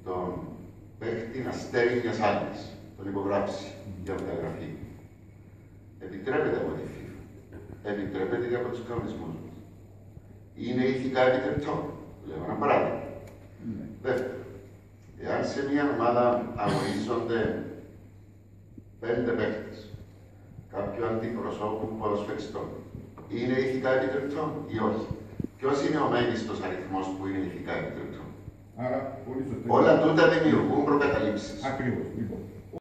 τον παίχτη αστέρι μιας άλλης, τον υπογράψει για μεταγραφή. Επιτρέπεται από τη FIFA. Επιτρέπεται και από τους κανονισμούς μας. Είναι ηθικά επιτρεπτό. Λέω ένα παράδειγμα. Δεύτερο, εάν σε μια ομάδα αγωνίζονται 5 παίκτες, κάποιου αντιπροσώπου ποδοσφαιριστών, είναι ηθικά επιτρεπτό ή όχι? Ποιος είναι ο μέγιστος αριθμός που είναι ηθικά επιτρεπτό? Άρα, πολύ σωστά. Όλα τούτα δημιουργούν προκαταλήψεις. Ακριβώς. Λοιπόν.